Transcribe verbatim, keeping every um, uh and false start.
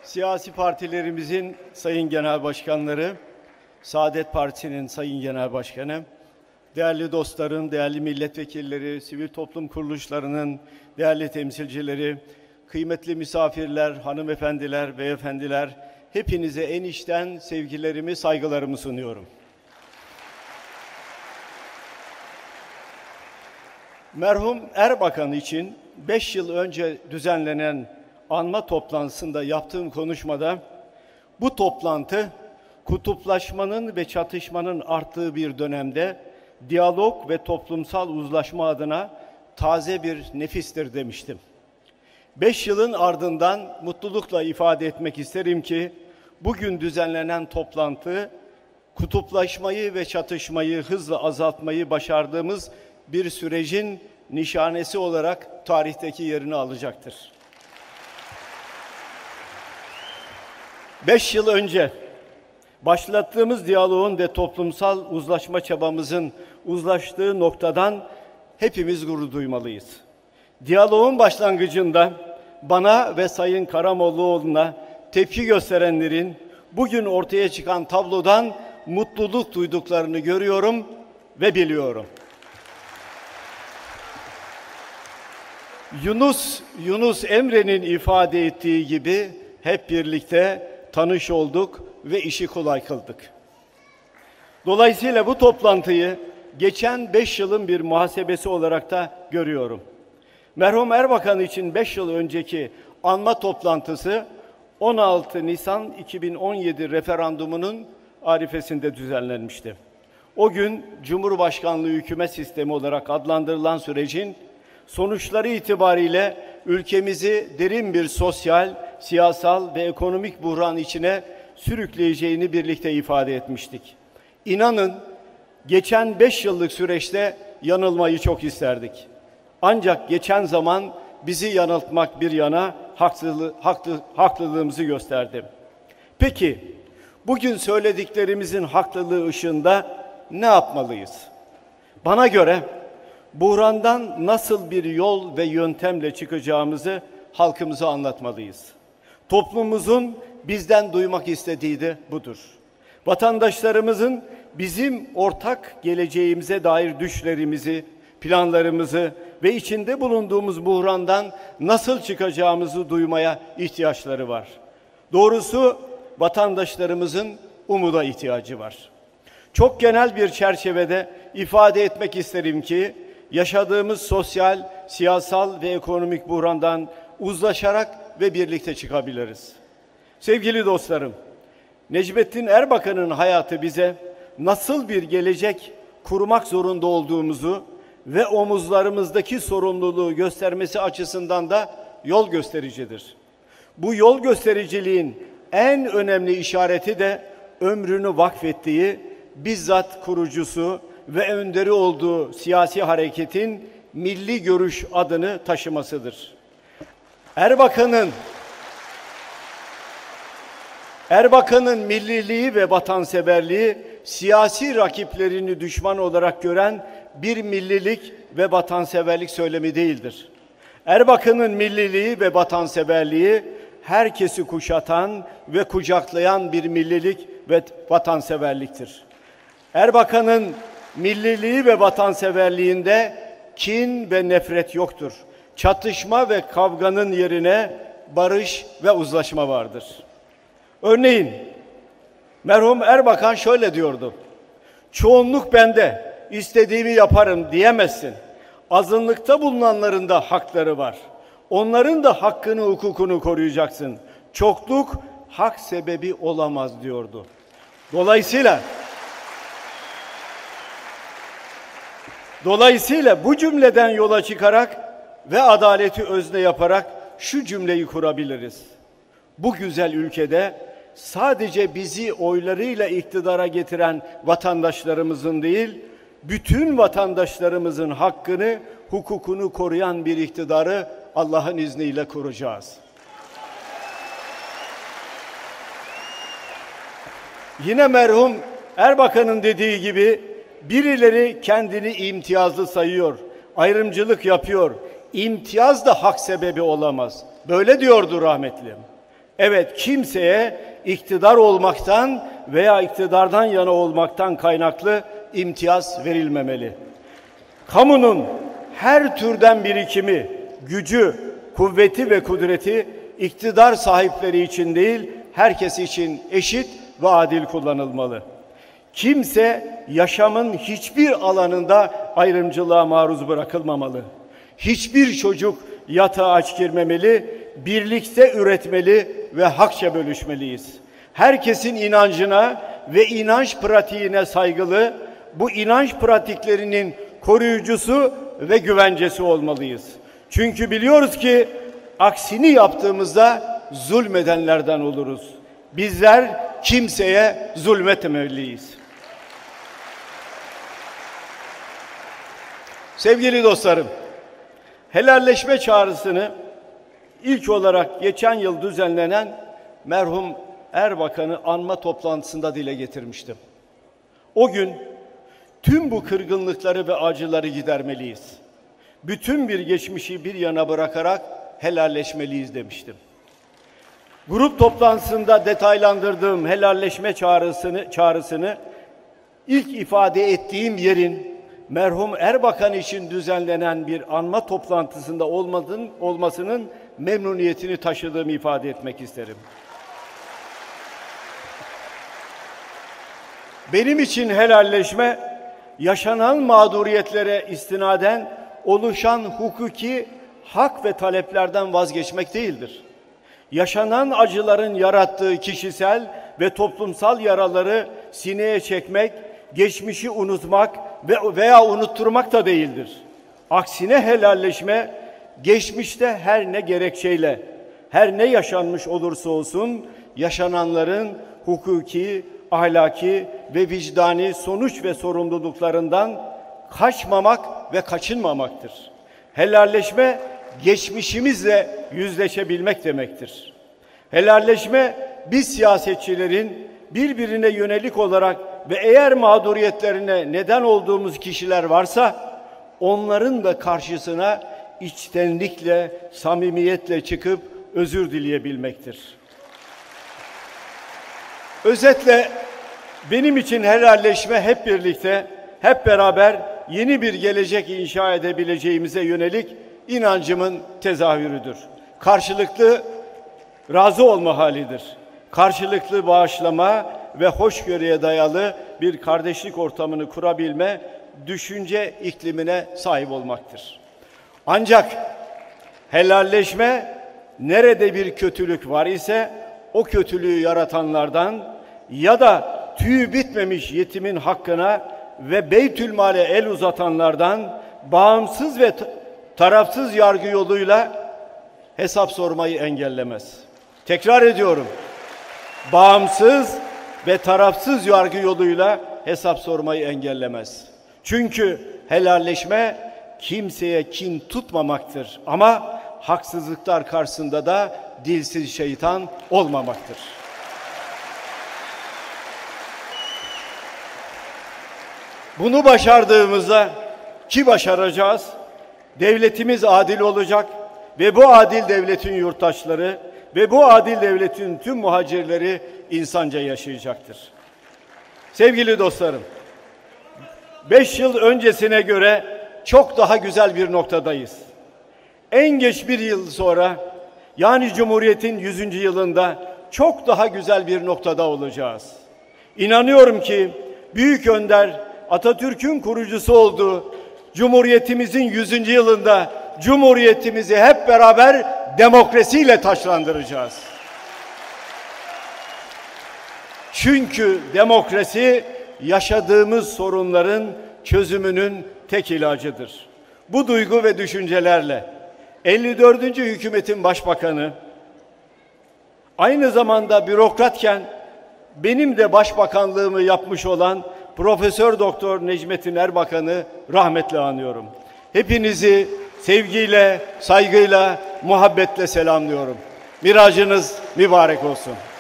Siyasi partilerimizin sayın genel başkanları, Saadet Partisi'nin sayın genel başkanı, değerli dostlarım, değerli milletvekilleri, sivil toplum kuruluşlarının değerli temsilcileri, kıymetli misafirler, hanımefendiler, beyefendiler, hepinize en içten sevgilerimi, saygılarımı sunuyorum. Merhum Erbakan için beş yıl önce düzenlenen anma toplantısında yaptığım konuşmada bu toplantı kutuplaşmanın ve çatışmanın arttığı bir dönemde diyalog ve toplumsal uzlaşma adına taze bir nefistir demiştim. Beş yılın ardından mutlulukla ifade etmek isterim ki bugün düzenlenen toplantı kutuplaşmayı ve çatışmayı hızla azaltmayı başardığımız bir sürecin nişanesi olarak tarihteki yerini alacaktır. Beş yıl önce başlattığımız diyaloğun ve toplumsal uzlaşma çabamızın uzlaştığı noktadan hepimiz gurur duymalıyız. Diyaloğun başlangıcında bana ve Sayın Karamollaoğlu'na tepki gösterenlerin bugün ortaya çıkan tablodan mutluluk duyduklarını görüyorum ve biliyorum. Yunus, Yunus Emre'nin ifade ettiği gibi hep birlikte tanış olduk ve işi kolay kıldık. Dolayısıyla bu toplantıyı geçen beş yılın bir muhasebesi olarak da görüyorum. Merhum Erbakan için beş yıl önceki anma toplantısı on altı Nisan iki bin on yedi referandumunun arifesinde düzenlenmişti. O gün Cumhurbaşkanlığı hükümet sistemi olarak adlandırılan sürecin sonuçları itibariyle ülkemizi derin bir sosyal, siyasal ve ekonomik buhran içine sürükleyeceğini birlikte ifade etmiştik. İnanın geçen beş yıllık süreçte yanılmayı çok isterdik. Ancak geçen zaman bizi yanıltmak bir yana haksızlı, haklı, haklılığımızı gösterdi. Peki bugün söylediklerimizin haklılığı ışığında ne yapmalıyız? Bana göre buhrandan nasıl bir yol ve yöntemle çıkacağımızı halkımıza anlatmalıyız. Toplumumuzun bizden duymak istediği de budur. Vatandaşlarımızın bizim ortak geleceğimize dair düşlerimizi, planlarımızı ve içinde bulunduğumuz buhrandan nasıl çıkacağımızı duymaya ihtiyaçları var. Doğrusu vatandaşlarımızın umuda ihtiyacı var. Çok genel bir çerçevede ifade etmek isterim ki yaşadığımız sosyal, siyasal ve ekonomik buhrandan uzlaşarak ve birlikte çıkabiliriz. Sevgili dostlarım, Necmettin Erbakan'ın hayatı bize nasıl bir gelecek kurmak zorunda olduğumuzu ve omuzlarımızdaki sorumluluğu göstermesi açısından da yol göstericidir. Bu yol göstericiliğin en önemli işareti de ömrünü vakfettiği, bizzat kurucusu ve önderi olduğu siyasi hareketin milli görüş adını taşımasıdır. Erbakan'ın Erbakan'ın milliliği ve vatanseverliği siyasi rakiplerini düşman olarak gören bir millilik ve vatanseverlik söylemi değildir. Erbakan'ın milliliği ve vatanseverliği herkesi kuşatan ve kucaklayan bir millilik ve vatanseverliktir. Erbakan'ın milliliği ve vatanseverliğinde kin ve nefret yoktur. Çatışma ve kavganın yerine barış ve uzlaşma vardır. Örneğin merhum Erbakan şöyle diyordu: çoğunluk bende, istediğimi yaparım diyemezsin. Azınlıkta bulunanların da hakları var. Onların da hakkını, hukukunu koruyacaksın. Çokluk hak sebebi olamaz diyordu. Dolayısıyla Dolayısıyla bu cümleden yola çıkarak ve adaleti özne yaparak şu cümleyi kurabiliriz. Bu güzel ülkede sadece bizi oylarıyla iktidara getiren vatandaşlarımızın değil, bütün vatandaşlarımızın hakkını, hukukunu koruyan bir iktidarı Allah'ın izniyle kuracağız. Yine merhum Erbakan'ın dediği gibi birileri kendini imtiyazlı sayıyor, ayrımcılık yapıyor. İmtiyaz da hak sebebi olamaz. Böyle diyordu rahmetli. Evet, kimseye iktidar olmaktan veya iktidardan yana olmaktan kaynaklı imtiyaz verilmemeli. Kamunun her türden birikimi, gücü, kuvveti ve kudreti iktidar sahipleri için değil, herkes için eşit ve adil kullanılmalı. Kimse yaşamın hiçbir alanında ayrımcılığa maruz bırakılmamalı. Hiçbir çocuk yatağa aç girmemeli, birlikte üretmeli ve hakça bölüşmeliyiz. Herkesin inancına ve inanç pratiğine saygılı, bu inanç pratiklerinin koruyucusu ve güvencesi olmalıyız. Çünkü biliyoruz ki aksini yaptığımızda zulmedenlerden oluruz. Bizler kimseye zulmetmemeliyiz. Sevgili dostlarım, helalleşme çağrısını ilk olarak geçen yıl düzenlenen merhum Erbakan'ı anma toplantısında dile getirmiştim. O gün tüm bu kırgınlıkları ve acıları gidermeliyiz. Bütün bir geçmişi bir yana bırakarak helalleşmeliyiz demiştim. Grup toplantısında detaylandırdığım helalleşme çağrısını, çağrısını ilk ifade ettiğim yerin merhum Erbakan için düzenlenen bir anma toplantısında olmadığın, olmasının memnuniyetini taşıdığımı ifade etmek isterim. Benim için helalleşme, yaşanan mağduriyetlere istinaden oluşan hukuki hak ve taleplerden vazgeçmek değildir. Yaşanan acıların yarattığı kişisel ve toplumsal yaraları sineye çekmek, geçmişi unutmak ve veya unutturmak da değildir. Aksine helalleşme, geçmişte her ne gerekçeyle, her ne yaşanmış olursa olsun, yaşananların hukuki, ahlaki ve vicdani sonuç ve sorumluluklarından kaçmamak ve kaçınmamaktır. Helalleşme, geçmişimizle yüzleşebilmek demektir. Helalleşme, biz siyasetçilerin birbirine yönelik olarak ve eğer mağduriyetlerine neden olduğumuz kişiler varsa, onların da karşısına içtenlikle, samimiyetle çıkıp özür dileyebilmektir. Özetle benim için helalleşme hep birlikte, hep beraber yeni bir gelecek inşa edebileceğimize yönelik inancımın tezahürüdür. Karşılıklı razı olma halidir. Karşılıklı bağışlama ve hoşgörüye dayalı bir kardeşlik ortamını kurabilme, düşünce iklimine sahip olmaktır. Ancak helalleşme nerede bir kötülük var ise o kötülüğü yaratanlardan ya da tüyü bitmemiş yetimin hakkına ve Beytülmal'e el uzatanlardan bağımsız ve tarafsız yargı yoluyla hesap sormayı engellemez. Tekrar ediyorum. Bağımsız ve tarafsız yargı yoluyla hesap sormayı engellemez. Çünkü helalleşme kimseye kin tutmamaktır ama haksızlıklar karşısında da dilsiz şeytan olmamaktır. Bunu başardığımızda ki başaracağız, devletimiz adil olacak ve bu adil devletin yurttaşları ve bu adil devletin tüm muhacirleri insanca yaşayacaktır. Sevgili dostlarım, beş yıl öncesine göre çok daha güzel bir noktadayız. En geç bir yıl sonra, yani Cumhuriyet'in yüzüncü yılında çok daha güzel bir noktada olacağız. İnanıyorum ki Büyük Önder Atatürk'ün kurucusu olduğu Cumhuriyetimizin yüzüncü yılında Cumhuriyetimizi hep beraber demokrasiyle taçlandıracağız. Çünkü demokrasi yaşadığımız sorunların çözümünün tek ilacıdır. Bu duygu ve düşüncelerle elli dördüncü hükümetin başbakanı, aynı zamanda bürokratken benim de başbakanlığımı yapmış olan Profesör Doktor Necmettin Erbakan'ı rahmetle anıyorum. Hepinizi sevgiyle, saygıyla, muhabbetle selamlıyorum. Miracınız mübarek olsun.